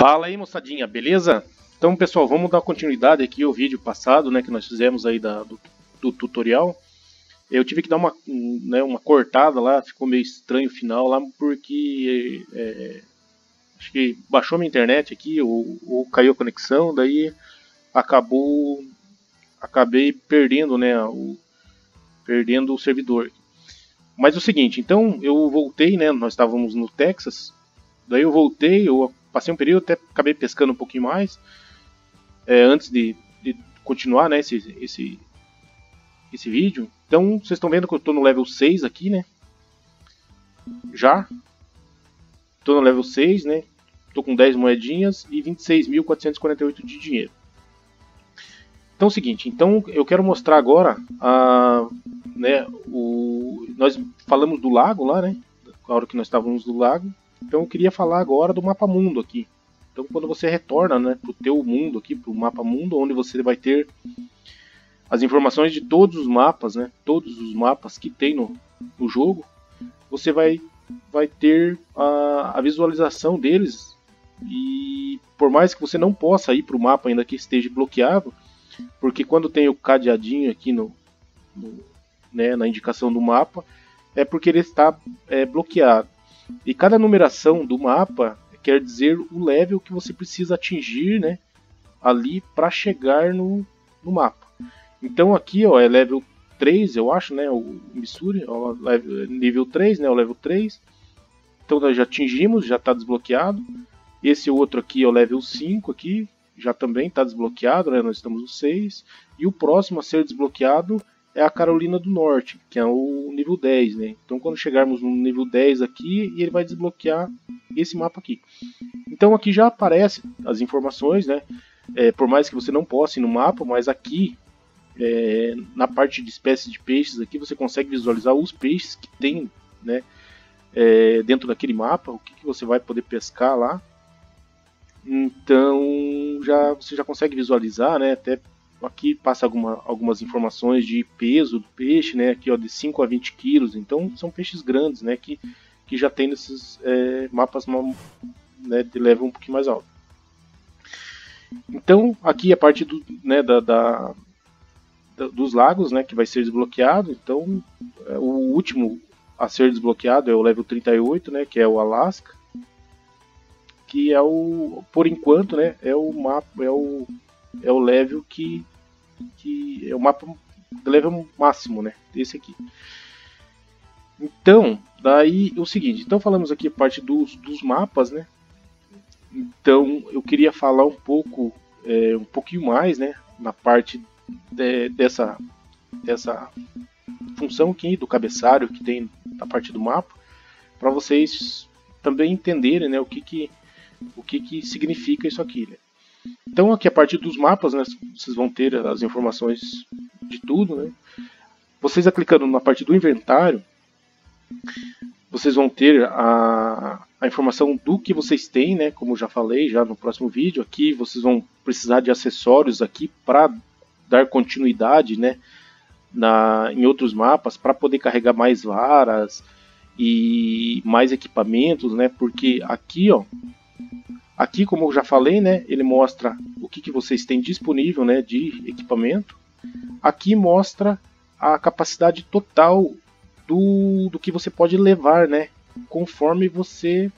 Fala aí, moçadinha, beleza? Então, pessoal, vamos dar continuidade aqui ao vídeo passado, né, que nós fizemos aí do tutorial. Eu tive que dar uma cortada lá, ficou meio estranho o final lá, porque acho que baixou minha internet aqui, ou caiu a conexão, daí acabei perdendo, né, perdendo o servidor. Mas é o seguinte, então eu voltei, né, nós estávamos no Texas, daí eu voltei, eu passei um período, até acabei pescando um pouquinho mais, antes de continuar, né, esse vídeo. Então vocês estão vendo que eu estou no level 6 aqui, né, já estou no level 6, né, estou com 10 moedinhas e 26.448 de dinheiro. Então é o seguinte, então eu quero mostrar agora, nós falamos do lago lá, né, a hora que nós estávamos do lago. Então eu queria falar agora do mapa mundo aqui. Então quando você retorna, né, para o teu mundo aqui, para o mapa mundo, onde você vai ter as informações de todos os mapas, né, todos os mapas que tem no jogo, você vai ter a visualização deles. E por mais que você não possa ir para o mapa ainda que esteja bloqueado, porque quando tem o cadeadinho aqui na indicação do mapa, é porque ele está bloqueado. E cada numeração do mapa quer dizer o level que você precisa atingir, né, ali para chegar no mapa. Então aqui, ó, é level 3, eu acho, né, o Missouri, ó, nível 3, né, o level 3. Então nós já atingimos, já está desbloqueado. Esse outro aqui é o level 5 aqui, já também está desbloqueado, né, nós estamos no 6. E o próximo a ser desbloqueado é a Carolina do Norte, que é o nível 10, né? Então quando chegarmos no nível 10 aqui, ele vai desbloquear esse mapa aqui. Então aqui já aparecem as informações, né? Por mais que você não possa ir no mapa, mas aqui na parte de espécies de peixes aqui você consegue visualizar os peixes que tem, né, dentro daquele mapa, o que você vai poder pescar lá. Então você já consegue visualizar, né? Até aqui passa algumas informações de peso do peixe, né? Aqui, ó, de 5 a 20 quilos. Então são peixes grandes, né? Que já tem nesses mapas, né, de level um pouquinho mais alto. Então aqui a parte dos lagos, né? Que vai ser desbloqueado. Então o último a ser desbloqueado é o level 38, né? Que é o Alaska. Que é por enquanto, né? É o mapa, é o level que é o mapa do level máximo, né, desse aqui. Então, daí o seguinte, então falamos aqui a parte dos mapas, né. Então eu queria falar um pouquinho mais, né, na parte dessa função aqui do cabeçalho que tem na parte do mapa, para vocês também entenderem, né, o que significa isso aqui, né. Então aqui a partir dos mapas, né, vocês vão ter as informações de tudo, né. Vocês clicando na parte do inventário, vocês vão ter a informação do que vocês têm, né, como eu já falei já no próximo vídeo. Aqui vocês vão precisar de acessórios aqui para dar continuidade, né, em outros mapas, para poder carregar mais varas e mais equipamentos, né, porque aqui, ó, aqui, como eu já falei, né, ele mostra o que vocês têm disponível, né, de equipamento. Aqui mostra a capacidade total do que você pode levar, né, conforme você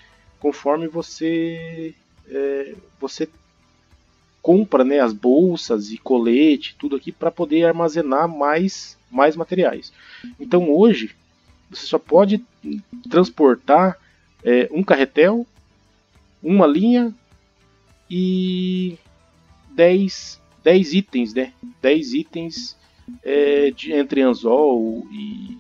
compra, né, as bolsas e colete, tudo aqui para poder armazenar mais materiais. Então hoje você só pode transportar um carretel, uma linha e 10 itens, né? 10 itens entre anzol e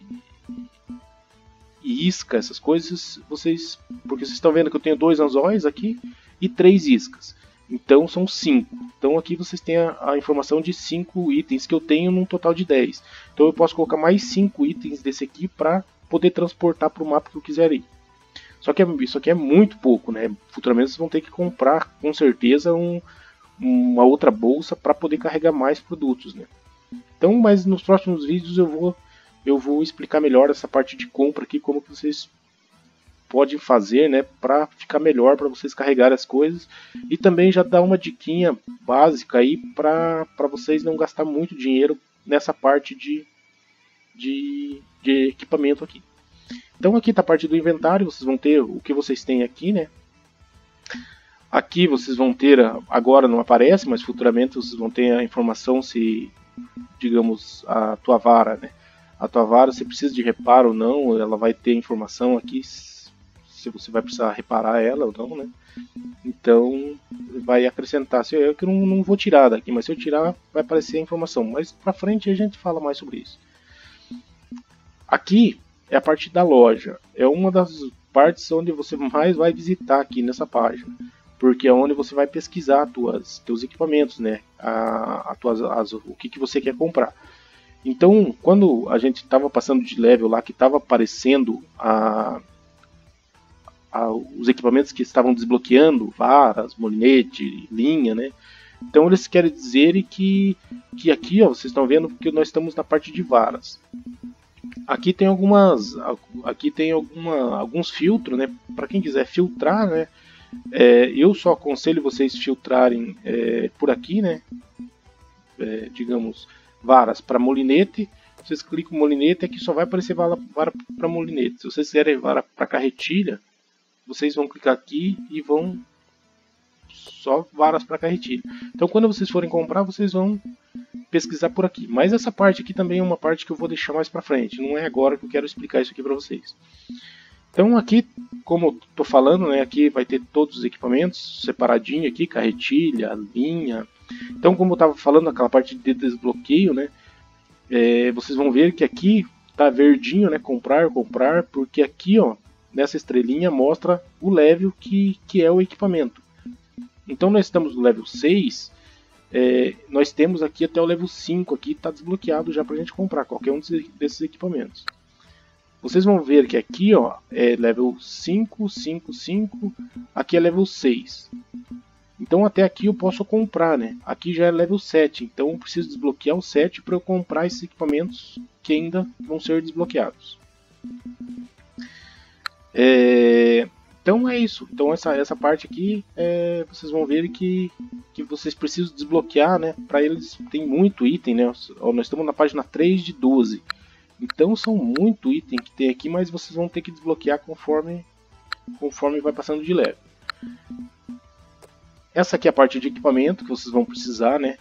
isca, essas coisas, porque vocês estão vendo que eu tenho 2 anzóis aqui e 3 iscas. Então são 5. Então aqui vocês têm a informação de 5 itens que eu tenho num total de 10. Então eu posso colocar mais 5 itens desse aqui para poder transportar para o mapa que eu quiser ir. Só que isso aqui é muito pouco, né? Futuramente vocês vão ter que comprar, com certeza, uma outra bolsa para poder carregar mais produtos, né? Então, mas nos próximos vídeos eu vou explicar melhor essa parte de compra aqui, como que vocês podem fazer, né, para ficar melhor para vocês carregarem as coisas, e também já dá uma diquinha básica aí para vocês não gastar muito dinheiro nessa parte de equipamento aqui. Então aqui está a parte do inventário, vocês vão ter o que vocês têm aqui, né? Aqui vocês vão ter, agora não aparece, mas futuramente vocês vão ter a informação se, digamos, a tua vara, né? A tua vara, se precisa de reparo ou não, ela vai ter informação aqui se você vai precisar reparar ela ou não, né? Então vai acrescentar. Se eu não vou tirar daqui, mas se eu tirar vai aparecer a informação. Mas para frente a gente fala mais sobre isso. Aqui é a parte da loja. É uma das partes onde você mais vai visitar aqui nessa página, porque é onde você vai pesquisar teus equipamentos, né? O que você quer comprar. Então, quando a gente estava passando de level lá, que estava aparecendo os equipamentos que estavam desbloqueando, varas, molinete, linha, né? Então eles querem dizer que aqui, ó, vocês estão vendo que nós estamos na parte de varas. Aqui tem alguns filtros, né? Para quem quiser filtrar, né? Eu só aconselho vocês filtrarem por aqui, né? Digamos, varas para molinete. Vocês clicam no molinete, aqui só vai aparecer vara para molinete. Se vocês quiserem vara para carretilha, vocês vão clicar aqui e vão só varas para carretilha. Então quando vocês forem comprar, vocês vão pesquisar por aqui. Mas essa parte aqui também é uma parte que eu vou deixar mais para frente. Não é agora que eu quero explicar isso aqui para vocês. Então aqui, como estou falando, né, aqui vai ter todos os equipamentos separadinho aqui, carretilha, linha. Então como eu estava falando, aquela parte de desbloqueio, né, vocês vão ver que aqui está verdinho, né, comprar, porque aqui, ó, nessa estrelinha mostra o level que é o equipamento. Então nós estamos no level 6, nós temos aqui até o level 5, aqui está desbloqueado já para a gente comprar qualquer um desses equipamentos. Vocês vão ver que aqui, ó, é level 5, 5, 5, aqui é level 6. Então até aqui eu posso comprar, né? Aqui já é level 7, então eu preciso desbloquear o 7 para eu comprar esses equipamentos que ainda vão ser desbloqueados. Então é isso. Então essa parte aqui, vocês vão ver que vocês precisam desbloquear, né? Para eles tem muito item, né? Nós estamos na página 3 de 12. Então são muito item que tem aqui, mas vocês vão ter que desbloquear conforme vai passando de level. Essa aqui é a parte de equipamento que vocês vão precisar, né?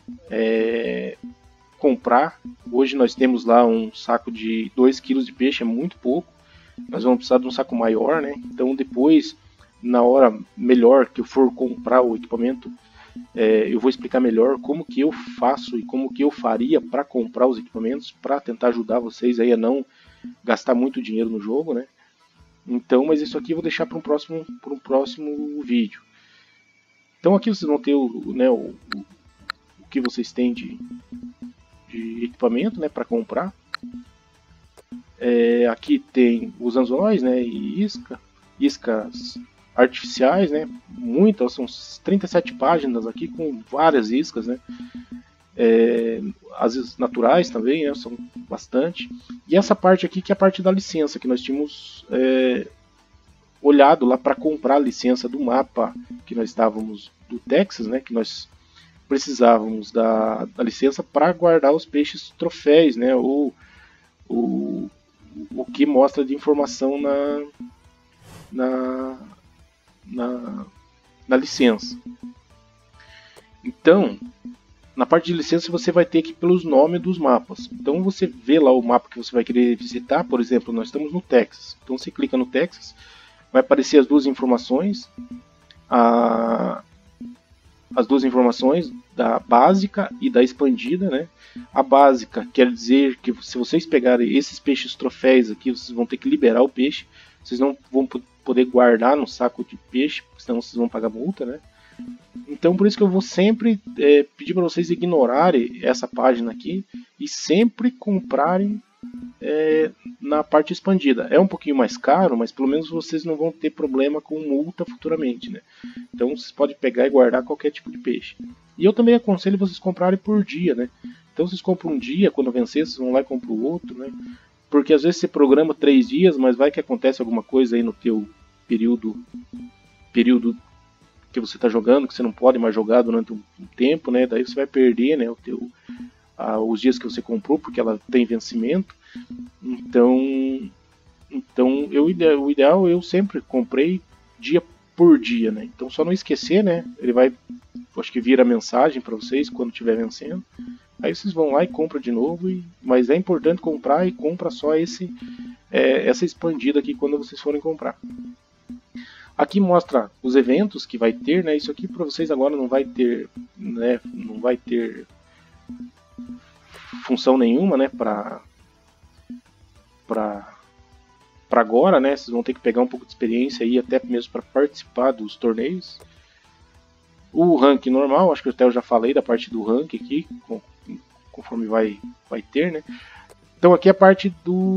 Comprar. Hoje nós temos lá um saco de 2 kg de peixe, é muito pouco. Nós vamos precisar de um saco maior, né? Então depois, na hora melhor que eu for comprar o equipamento, eu vou explicar melhor como que eu faço e como que eu faria para comprar os equipamentos, para tentar ajudar vocês aí a não gastar muito dinheiro no jogo, né? Então, mas isso aqui eu vou deixar para um próximo vídeo. Então aqui vocês vão ter o que vocês têm de equipamento, né, para comprar. Aqui tem os anzóis, né, e iscas artificiais, né, muitas, são 37 páginas aqui com várias iscas, né, as naturais também, né, são bastante. E essa parte aqui que é a parte da licença, que nós tínhamos olhado lá para comprar a licença do mapa que nós estávamos do Texas, né, que nós precisávamos da licença para guardar os peixes troféus, né, ou o que mostra de informação na licença. Então, na parte de licença você vai ter que ir pelos nomes dos mapas. Então você vê lá o mapa que você vai querer visitar. Por exemplo, nós estamos no Texas. Então você clica no Texas, vai aparecer as duas informações. As duas informações da básica e da expandida, né? A básica quer dizer que se vocês pegarem esses peixes troféus aqui, vocês vão ter que liberar o peixe. Vocês não vão poder guardar no saco de peixe, senão vocês vão pagar multa, né? Então por isso que eu vou sempre pedir para vocês ignorarem essa página aqui e sempre comprarem na parte expandida. É um pouquinho mais caro, mas pelo menos vocês não vão ter problema com multa futuramente, né? Então vocês podem pegar e guardar qualquer tipo de peixe. E eu também aconselho vocês comprarem por dia, né? Então vocês compram um dia, quando vencer vocês vão lá e compram o outro, né? Porque às vezes você programa 3 dias, mas vai que acontece alguma coisa aí no teu período que você está jogando, que você não pode mais jogar durante um tempo, né? Daí você vai perder, né, os dias que você comprou, porque ela tem vencimento. Então o ideal, eu sempre comprei dia por dia, né? Então só não esquecer, né? Ele vai, acho que vira mensagem para vocês quando estiver vencendo. Aí vocês vão lá e compram de novo, mas é importante comprar e compra só essa expandida aqui quando vocês forem comprar. Aqui mostra os eventos que vai ter, né? Isso aqui para vocês agora não vai ter, né? Não vai ter função nenhuma, né? Para agora, né? Vocês vão ter que pegar um pouco de experiência aí, até mesmo para participar dos torneios. O ranking normal, acho que até eu já falei da parte do ranking aqui, conforme vai ter, né? Então aqui é a parte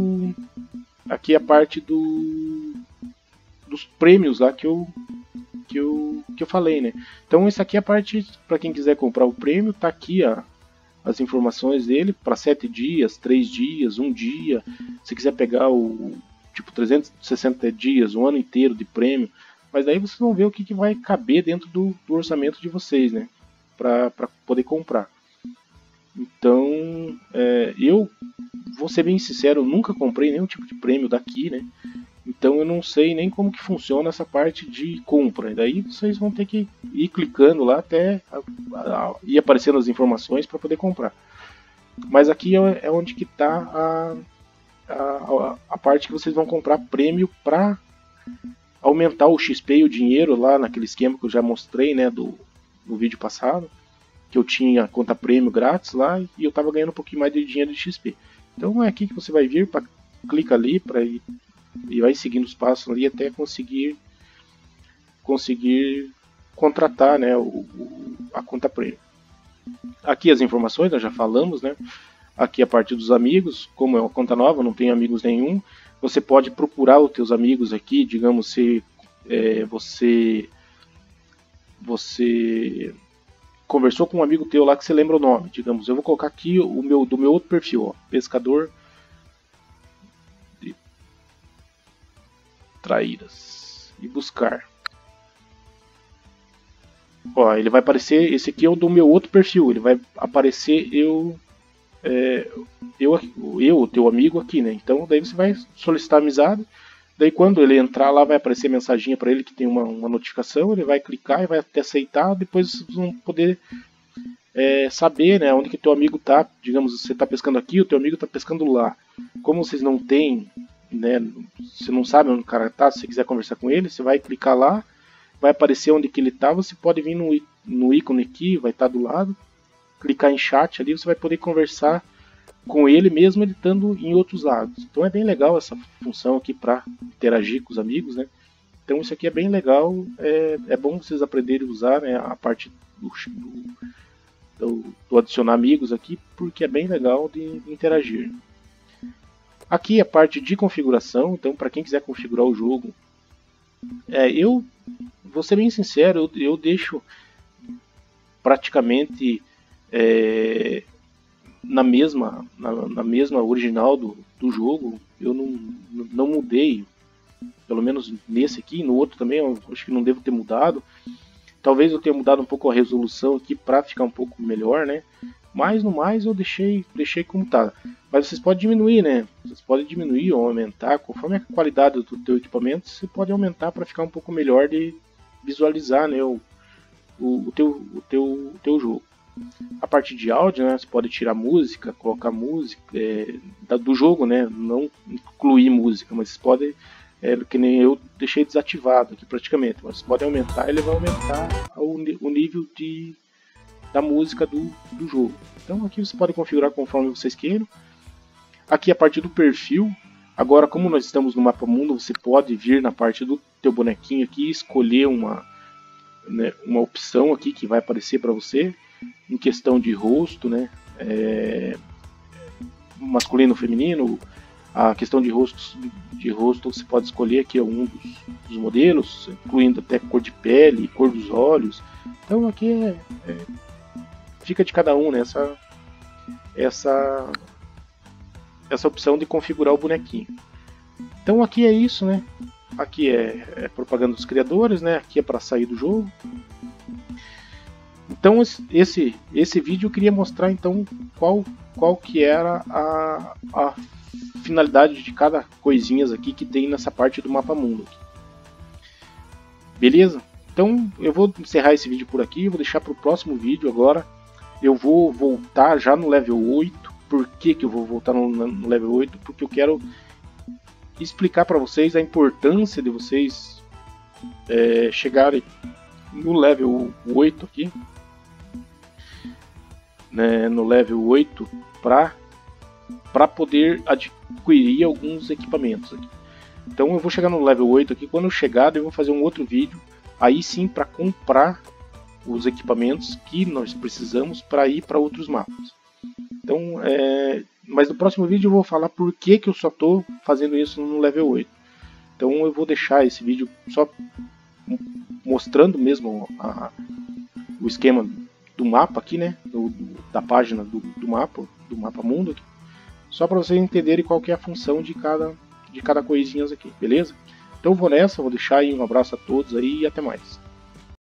dos prêmios lá que eu falei, né? Então isso aqui é a parte para quem quiser comprar o prêmio, tá aqui as informações dele para 7 dias, 3 dias, 1 dia. Se quiser pegar o tipo 360 dias, um ano inteiro de prêmio, mas daí vocês vão ver o que vai caber dentro do orçamento de vocês, né? Para poder comprar. Então, eu vou ser bem sincero, eu nunca comprei nenhum tipo de prêmio daqui, né? Então eu não sei nem como que funciona essa parte de compra. E daí vocês vão ter que ir clicando lá até ir aparecendo as informações para poder comprar. Mas aqui é onde que está a parte que vocês vão comprar prêmio para aumentar o XP e o dinheiro lá naquele esquema que eu já mostrei, né, no vídeo passado, que eu tinha conta prêmio grátis lá e eu estava ganhando um pouquinho mais de dinheiro de XP. Então é aqui que você vai vir, clica ali para ir e vai seguindo os passos ali até conseguir contratar, né, a conta prêmio. Aqui as informações nós já falamos, né? Aqui a parte dos amigos, como é uma conta nova, não tenho amigos nenhum, você pode procurar os teus amigos aqui, digamos se você conversou com um amigo teu lá que você lembra o nome, digamos, eu vou colocar aqui do meu outro perfil, ó, pescador de traíras, e buscar. Ó, ele vai aparecer, esse aqui é o do meu outro perfil, ele vai aparecer o teu amigo aqui, né? Então daí você vai solicitar amizade, daí quando ele entrar lá vai aparecer mensaginha para ele que tem uma notificação, ele vai clicar e vai até aceitar, depois vocês vão poder saber, né, onde que teu amigo tá, digamos, você tá pescando aqui, o teu amigo tá pescando lá. Como vocês não têm, né, você não sabe onde o cara tá, se você quiser conversar com ele, você vai clicar lá, vai aparecer onde que ele tá, você pode vir no ícone aqui, vai estar do lado, clicar em chat ali, você vai poder conversar com ele mesmo ele estando em outros lados. Então é bem legal essa função aqui para interagir com os amigos, né? Então isso aqui é bem legal, é bom vocês aprenderem a usar, né, a parte do adicionar amigos aqui, porque é bem legal de interagir. Aqui a parte de configuração, então para quem quiser configurar o jogo, eu vou ser bem sincero, eu deixo praticamente na mesma original do jogo, eu não mudei, pelo menos nesse aqui, no outro também, eu acho que não devo ter mudado. Talvez eu tenha mudado um pouco a resolução aqui para ficar um pouco melhor, né? Mas no mais eu deixei como tá. Mas vocês podem diminuir, né? Vocês podem diminuir ou aumentar, conforme a qualidade do teu equipamento, você pode aumentar para ficar um pouco melhor de visualizar, né, o teu jogo. A parte de áudio, né, você pode tirar música, colocar música do jogo, né? Não incluir música, mas vocês podem, que nem eu deixei desativado aqui praticamente, mas vocês podem aumentar, ele vai aumentar o nível da música do jogo. Então aqui você pode configurar conforme vocês queiram. Aqui a parte do perfil, agora como nós estamos no mapa mundo, você pode vir na parte do teu bonequinho aqui e escolher uma opção aqui que vai aparecer para você em questão de rosto, né? Masculino, feminino. A questão de rosto você pode escolher aqui um dos modelos, incluindo até cor de pele, cor dos olhos. Então aqui fica de cada um, né, essa opção de configurar o bonequinho. Então aqui é isso, né? aqui é propaganda dos criadores, né? Aqui é para sair do jogo. Então esse vídeo eu queria mostrar então qual que era a finalidade de cada coisinhas aqui que tem nessa parte do mapa mundo aqui. Beleza? Então eu vou encerrar esse vídeo por aqui, vou deixar para o próximo vídeo agora. Eu vou voltar já no level 8. Por que eu vou voltar no level 8? Porque eu quero explicar para vocês a importância de vocês chegarem no level 8 aqui, né, no level 8 para poder adquirir alguns equipamentos aqui. Então eu vou chegar no level 8 aqui, quando eu chegar eu vou fazer um outro vídeo, aí sim para comprar os equipamentos que nós precisamos para ir para outros mapas. Então, mas no próximo vídeo eu vou falar por que eu só estou fazendo isso no level 8. Então eu vou deixar esse vídeo só mostrando mesmo o esquema do mapa aqui, né, da página do mapa mundo aqui, só para vocês entenderem qual que é a função de cada coisinhas aqui, beleza? Então eu vou nessa, vou deixar aí um abraço a todos aí e até mais.